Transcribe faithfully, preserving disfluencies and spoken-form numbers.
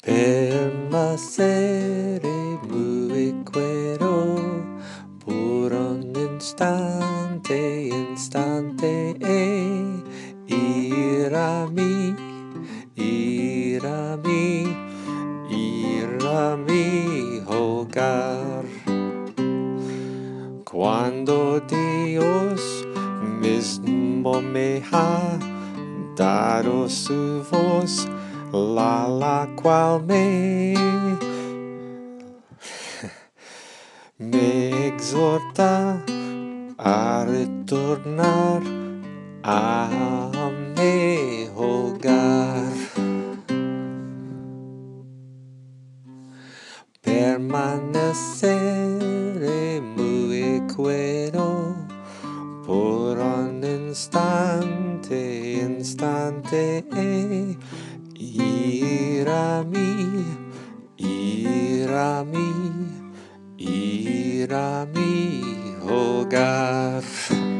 Permaneceré muy quiero por un instante, instante, e ir a mí, ir a mí, ir a mi hogar. Cuando Dios mismo me ha dado su voz, la la cual me, me exhorta a retornar a mi hogar. Permaneceré muy quieto por un instante, instante, e ir a mí, ir a mí, ir a mi hogar.